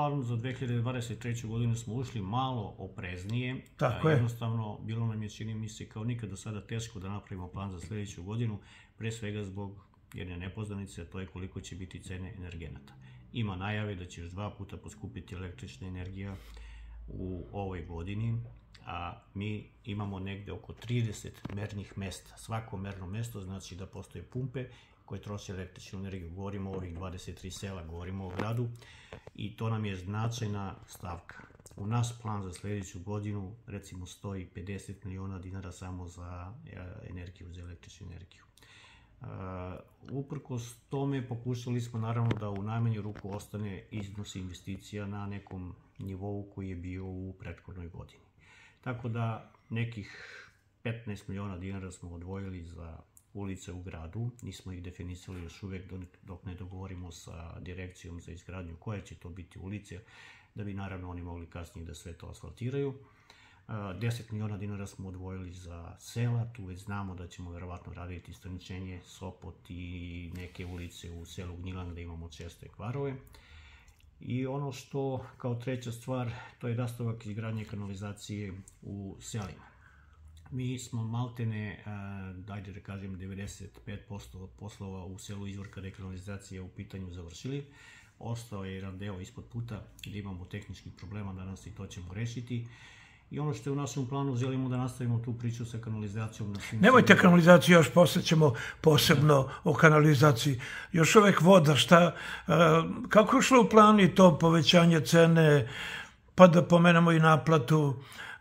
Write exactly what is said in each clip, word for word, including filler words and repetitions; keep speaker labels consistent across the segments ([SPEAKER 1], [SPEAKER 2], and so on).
[SPEAKER 1] plan za dve hiljade dvadeset treću godinu smo ušli malo opreznije.
[SPEAKER 2] Tako je.
[SPEAKER 1] Jednostavno, bilo nam je, čini mi se, kao nikad do sada teško da napravimo plan za sljedeću godinu, pre svega zbog jedne nepoznanice, to je koliko će biti cene energenata. Ima najave da će još dva puta poskupiti električna energija u ovoj godini, a mi imamo negde oko trideset mernih mesta. Svako merno mesto znači da postoje pumpe koje troše električnu energiju. Govorimo o ovih dvadeset tri sela, govorimo o gradu i to nam je značajna stavka. U naš plan za sljedeću godinu recimo stoji pedeset miliona dinara samo za energiju, za električnu energiju. Uh, uprkos tome pokušali smo naravno da u najmanju ruku ostane iznos investicija na nekom nivou koji je bio u prethodnoj godini. Tako da nekih petnaest miliona dinara smo odvojili za ulice u gradu, nismo ih definisali još uvek dok ne dogovorimo sa direkcijom za izgradnju koje će to biti ulice, da bi naravno oni mogli kasnije da sve to asfaltiraju. deset miliona dinara smo odvojili za sela, tu već znamo da ćemo verovatno raditi Strničenje, Sopot i neke ulice u selu Gnjilan gde imamo česte kvarove. I ono što kao treća stvar, to je nastavak izgradnje kanalizacije u selima. Mi smo maltene, dajde da kažem, devedeset pet posto poslova u selu Izvorka dekanalizacije u pitanju završili. Ostao je jedan deo ispod puta gde imamo tehničkih problema, danas i to ćemo rešiti. I ono što je u našem planu, želimo da nastavimo tu priču sa kanalizacijom.
[SPEAKER 2] Nemojte kanalizaciju, još posle ćemo posebno o kanalizaciji. Još uvek voda, šta, kako je šlo u planu i to povećanje cene, pa da pomenemo i naplatu,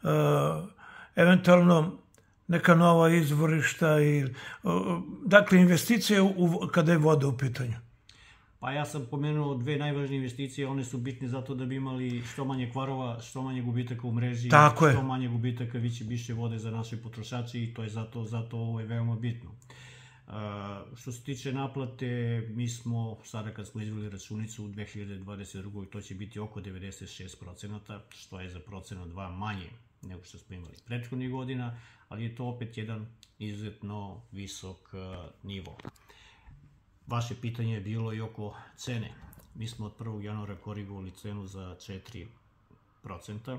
[SPEAKER 2] eventualno neka nova izvorišta, dakle investicije kada je voda u pitanju.
[SPEAKER 1] Pa ja sam pomenuo dve najvažnije investicije, one su bitne zato da bi imali što manje kvarova, što manje gubitaka u mreži, što manje gubitaka, više više vode za naše potrošače i to je zato, zato ovo je veoma bitno. Što se tiče naplate, mi smo, sada kad smo izveli računicu u dve hiljade dvadeset drugoj to će biti oko devedeset šest procenata, što je za procenat dva manje nego što smo imali prethodnih godina, ali je to opet jedan izuzetno visok nivo. Vaše pitanje je bilo i oko cene. Mi smo od prvog januara korigovali cenu za četiri procenta.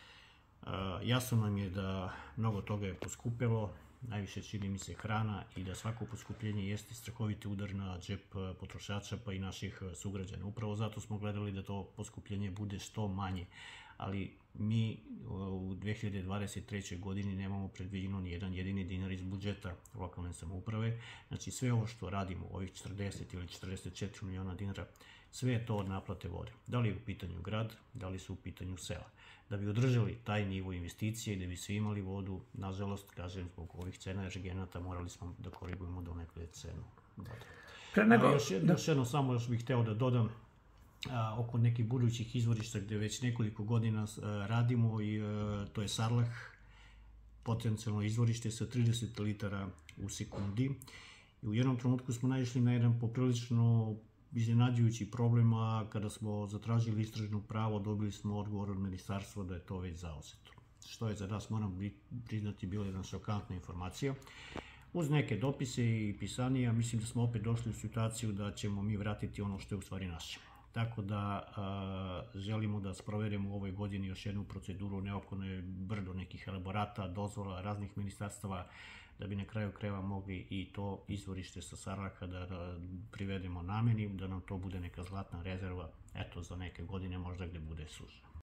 [SPEAKER 1] Jasno nam je da mnogo toga je poskupelo, najviše čini mi se hrana i da svako poskupljenje jeste strahoviti udar na džep potrošača pa i naših sugrađana. Upravo zato smo gledali da to poskupljenje bude što manje, ali mi u dve hiljade dvadeset trećoj godini nemamo predviđeno ni jedan jedini dinar iz budžeta lokalne samouprave. Znači sve ovo što radimo, ovih četrdeset ili četrdeset četiri miliona dinara, sve je to od naplate vode. Da li je u pitanju grad, da li su u pitanju sela. Da bi održali taj nivo investicije i da bi svi imali vodu, nažalost, kažem, zbog ovih cena energenata morali smo da korigujemo donekle cenu vode. Još jedno samo još bih hteo da dodam oko nekih budućih izvorišta gde već nekoliko godina radimo i to je Sarlah, potencijalno izvorište sa trideset litara u sekundi. I u jednom trenutku smo naišli na jedan poprilično iznenađujući problem, a kada smo zatražili istražno pravo dobili smo odgovor od ministarstva da je to već zauzeto. Što je za nas, moram priznati, bila jedna šokantna informacija. Uz neke dopise i pisanija, mislim da smo opet došli u situaciju da ćemo mi vratiti ono što je u stvari naše. Tako da želimo da sprovedemo u ovoj godini još jednu proceduru, neophodno je brdo nekih elaborata, dozvola raznih ministarstava, da bi na kraju krajeva mogli i to izvorište sa Sarlaha da privedemo nameni, da nam to bude neka zlatna rezerva, eto za neke godine možda gde bude suša.